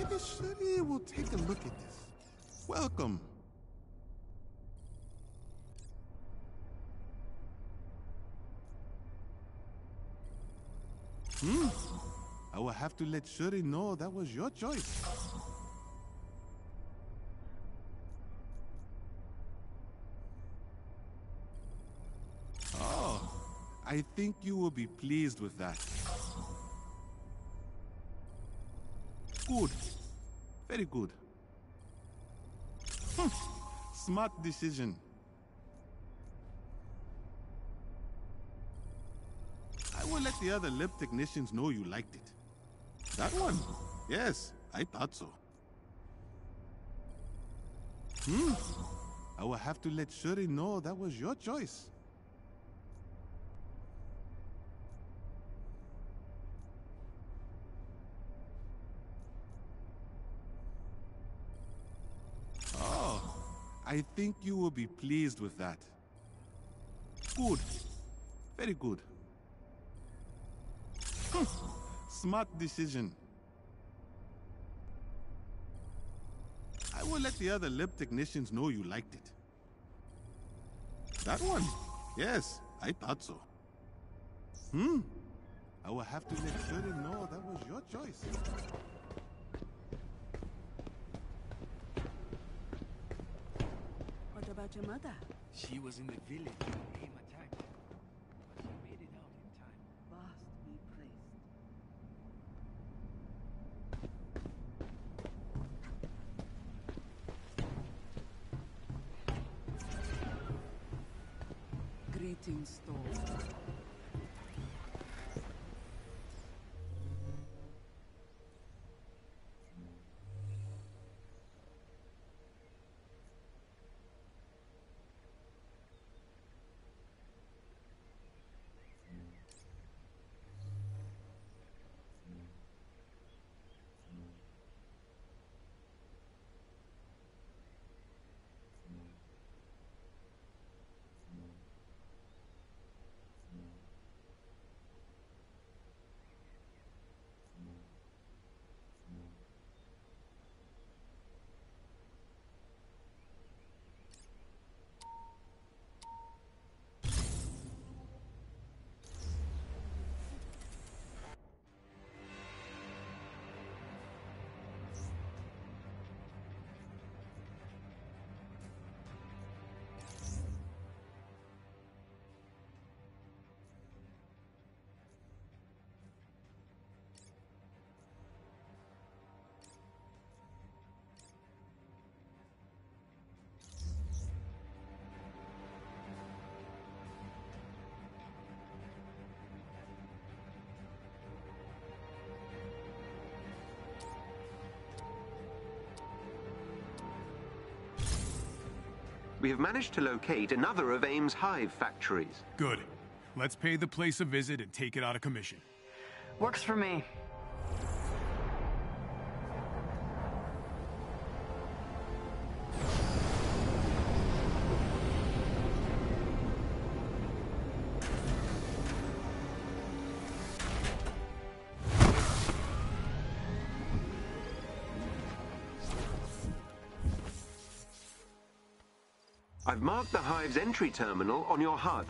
Maybe Shuri will take a look at this. Welcome. I will have to let Shuri know that was your choice. Oh, I think you will be pleased with that. Good. Very good. Smart decision. I will let the other lab technicians know you liked it. That one? Yes, I thought so. I will have to let Shuri know that was your choice. Oh, I think you will be pleased with that. Good. Very good. Smart decision. I will let the other lab technicians know you liked it. That one? Yes, I thought so. I will have to let Shuri know that was your choice. What about your mother? She was in the village when AIM attacked, but she made it out in time. Vast be praised. Greetings, Thor. We have managed to locate another of AIM's hive factories. Good. Let's pay the place a visit and take it out of commission. Works for me. I've marked the hive's entry terminal on your HUD.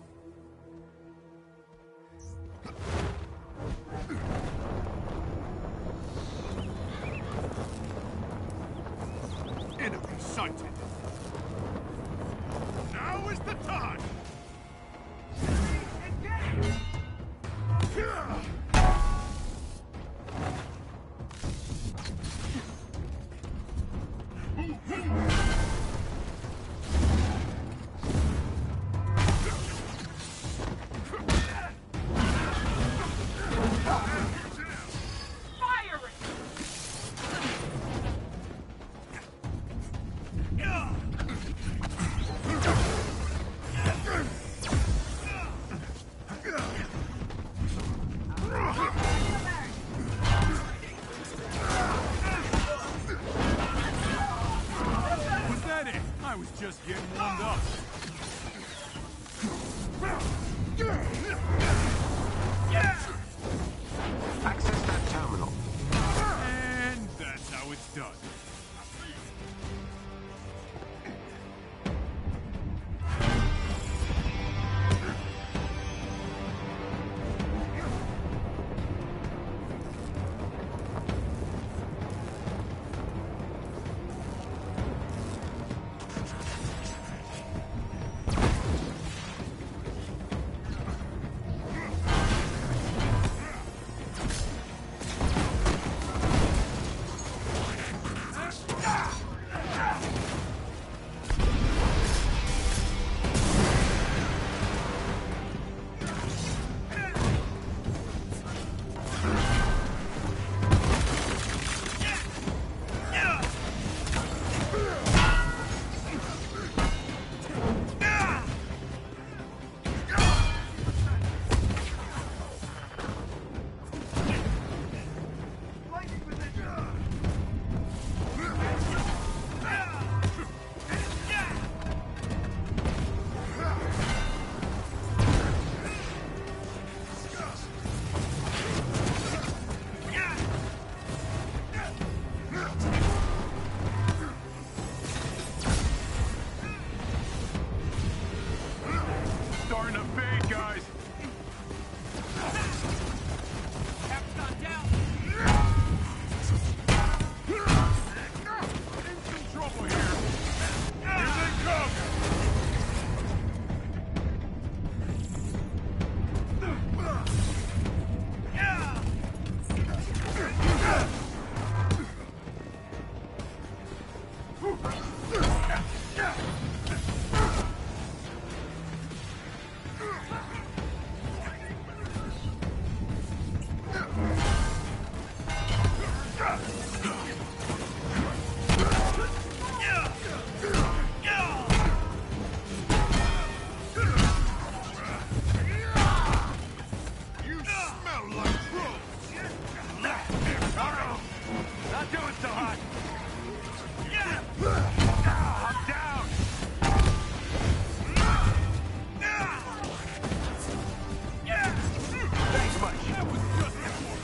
Enemy sighted. Now is the time! I was just getting warmed up. Access that terminal. And that's how done. Starting to fade, guys. Cap's gone down. In some trouble here. Here they come. You smell like crows. Not doing so hot. I'm down. Thanks much. That was just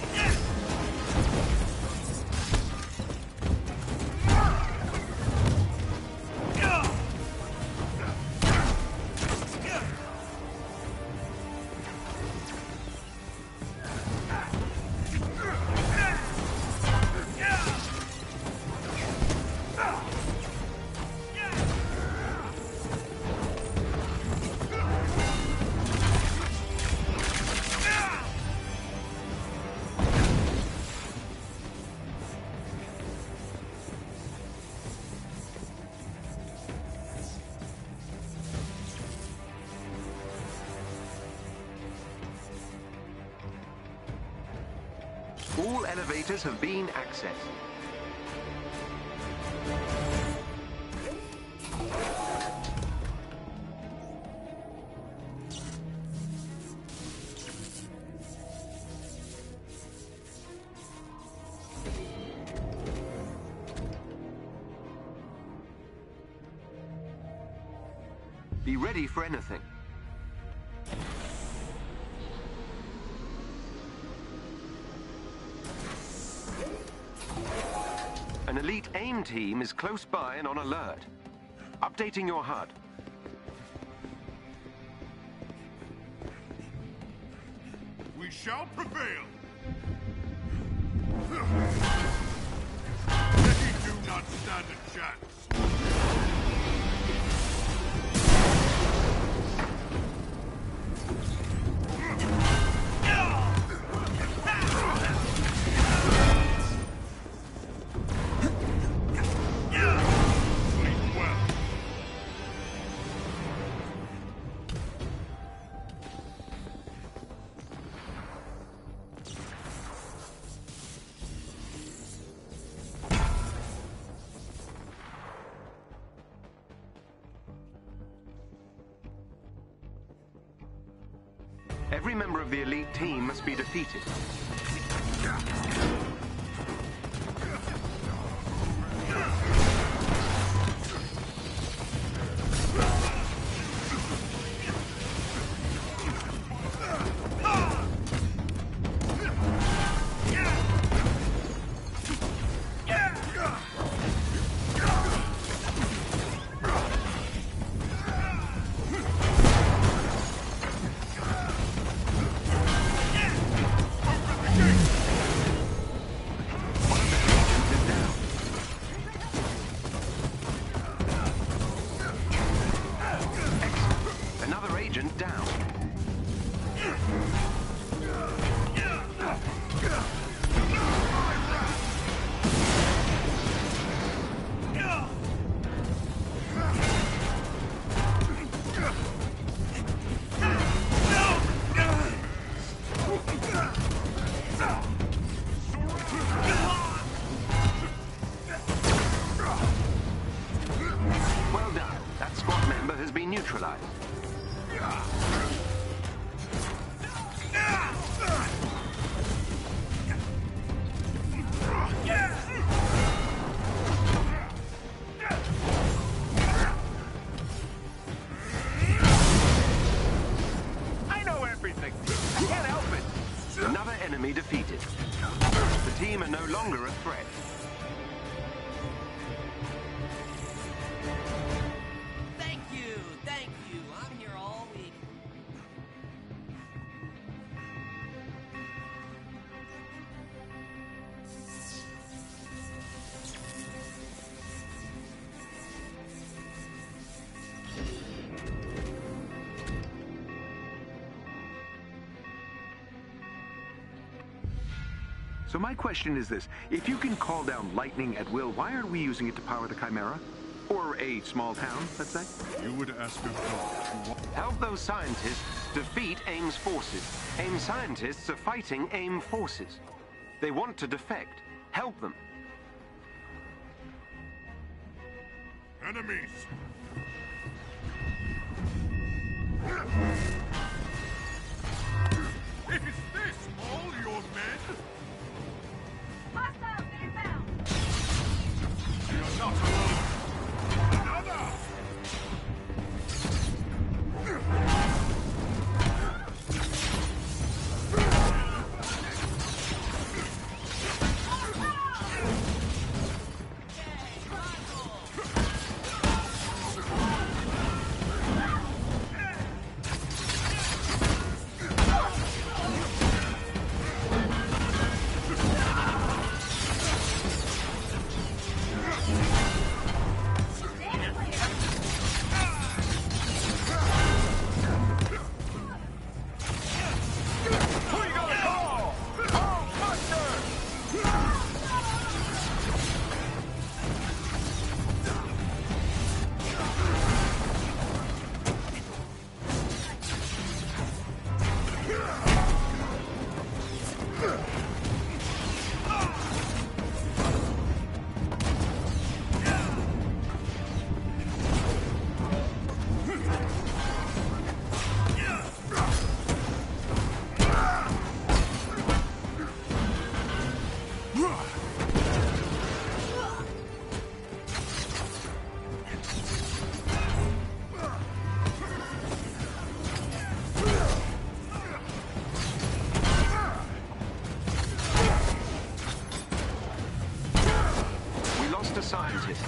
All elevators have been accessed. Be ready for anything. An elite AIM team is close by and on alert. Updating your HUD. We shall prevail. They do not stand a chance. Sleep well. Every member of the elite team must be defeated. team are no longer a threat. Thank you, thank you. I'm here all week. So my question is this. If you can call down lightning at will, why aren't we using it to power the Chimera? Or a small town, let's say? You would ask a god. Help those scientists defeat AIM's forces. AIM scientists are fighting AIM forces. They want to defect. Help them. Enemies! Is this all your men? Hostiles inbound! You're not alone. Another! A scientist.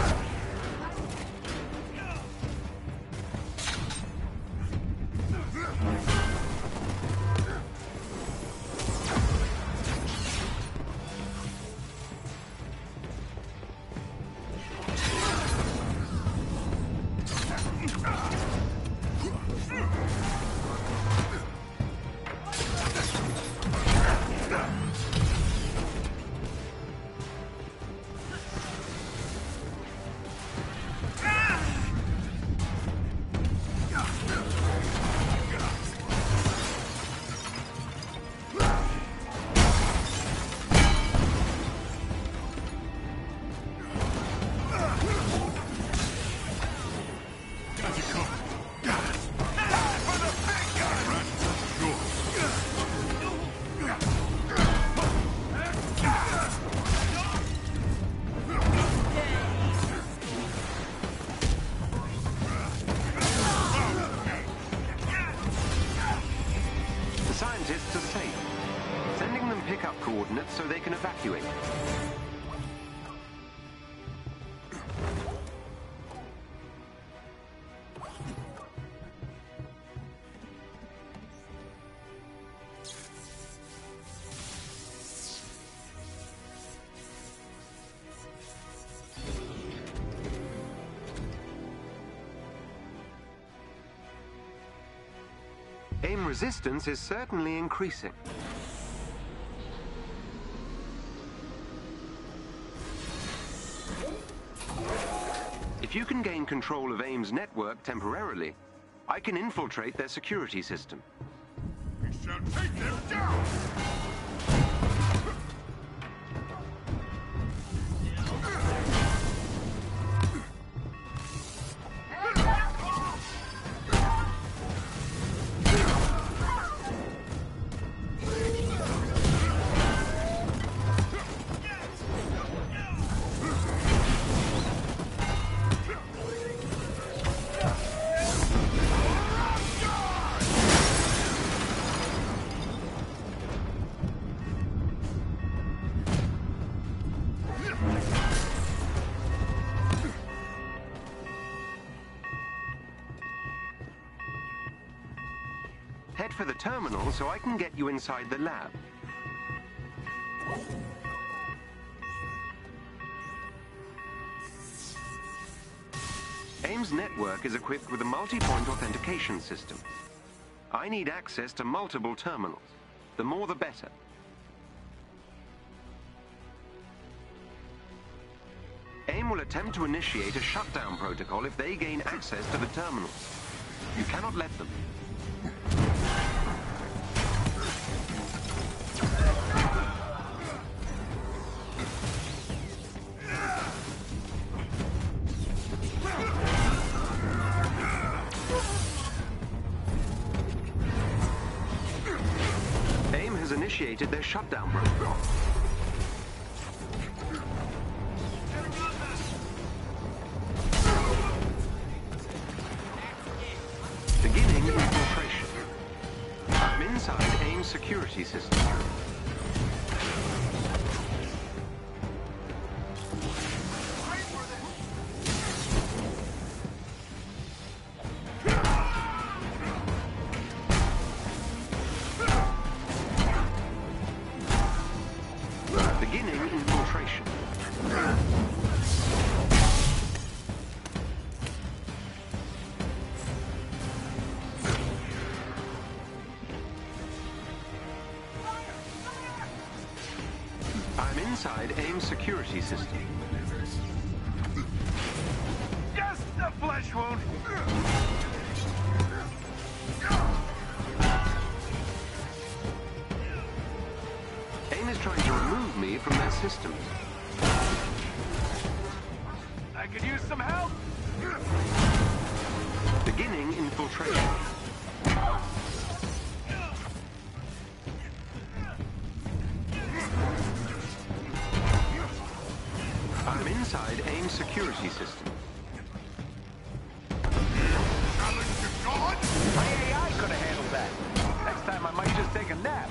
Scientists are safe. Sending them pickup coordinates so they can evacuate. AIM resistance is certainly increasing. If you can gain control of AIM's network temporarily, I can infiltrate their security system. We shall take them down! Head for the terminal so I can get you inside the lab. AIM's network is equipped with a multi-point authentication system. I need access to multiple terminals. The more the better. AIM will attempt to initiate a shutdown protocol if they gain access to the terminals. You cannot let them. AIM has initiated their shutdown protocol. Beginning infiltration. I'm inside AIM's security system. Beginning infiltration. I'm inside AIM's security system. Just a flesh wound. AIM is trying to remove me from their systems. I could use some help. Beginning infiltration. I'm inside AIM's security system. Challenge to God? My AI could have handled that. Next time I might just take a nap.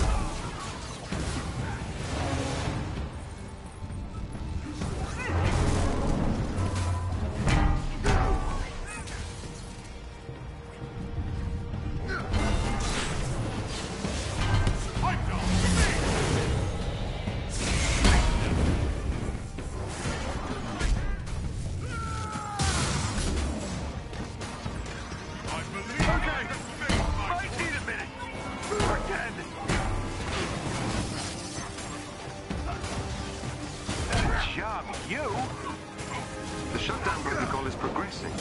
The shutdown protocol is progressing.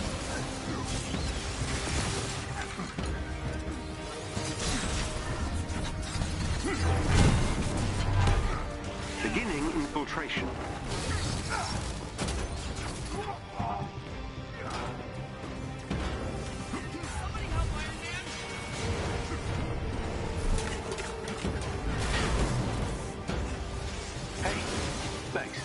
Beginning infiltration. Hey, thanks.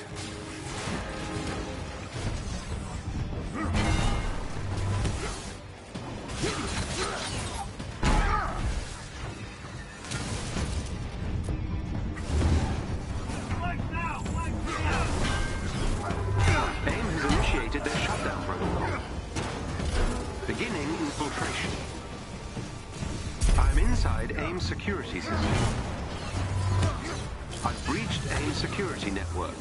AIM has initiated their shutdown protocol. Beginning infiltration. I'm inside AIM's security system. I've breached AIM's security network.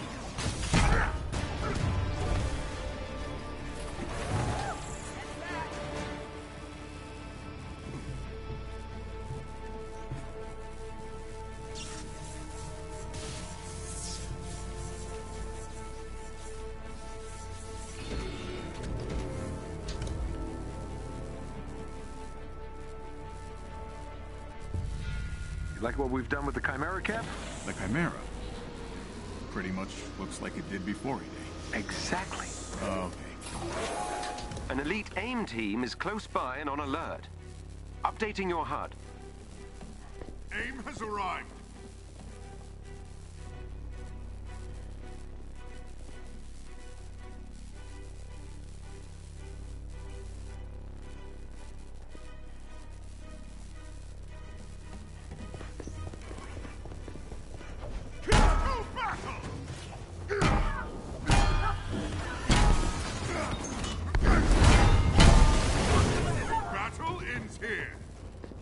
You like what we've done with the Chimera, Cap? The Chimera. Pretty much looks like it did before E-Day. Exactly. Okay. An elite AIM team is close by and on alert. Updating your HUD. AIM has arrived. Battle ends here.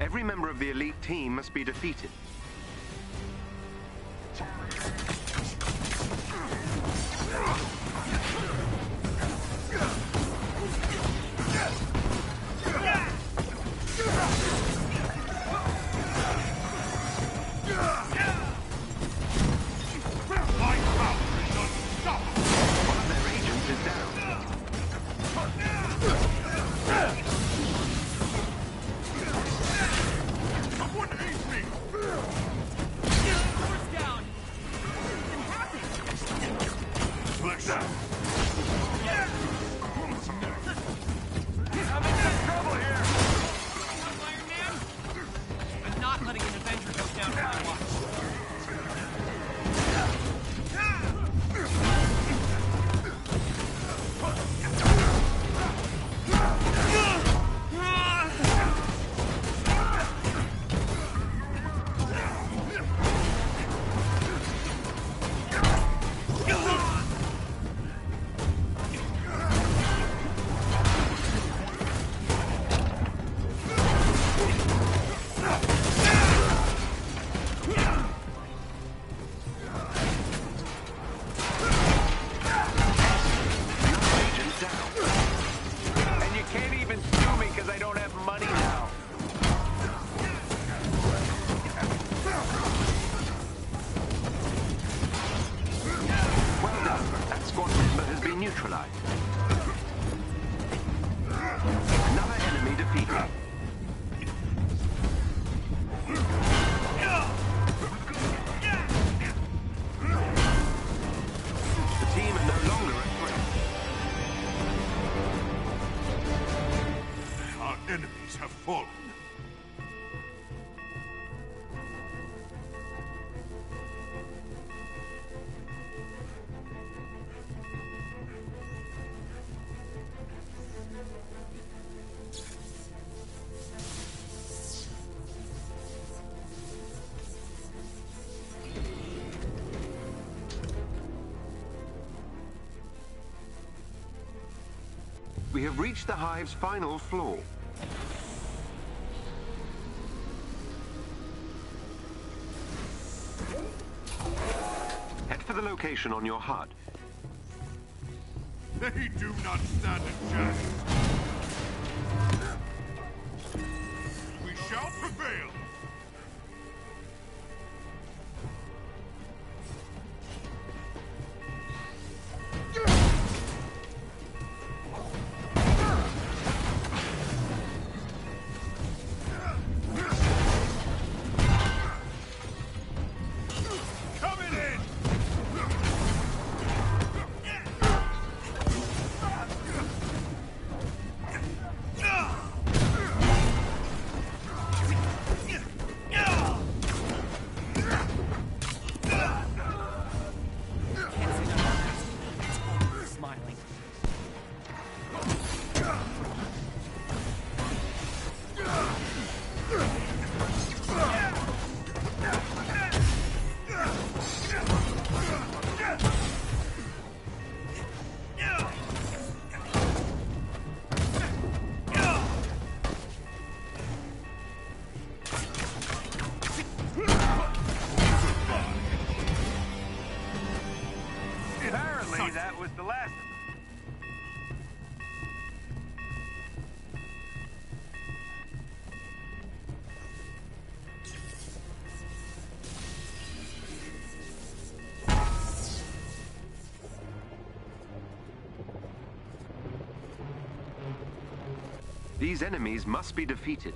Every member of the elite team must be defeated. We have reached the hive's final floor. Head for the location on your HUD. They do not stand a chance. We shall prevail. That was the last of them. These enemies must be defeated.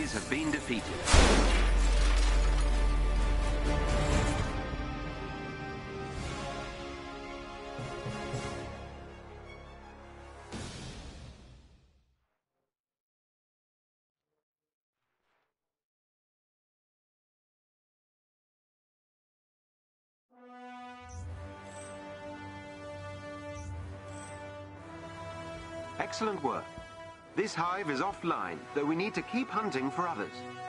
enemies have been defeated. Excellent work. This hive is offline, though we need to keep hunting for others.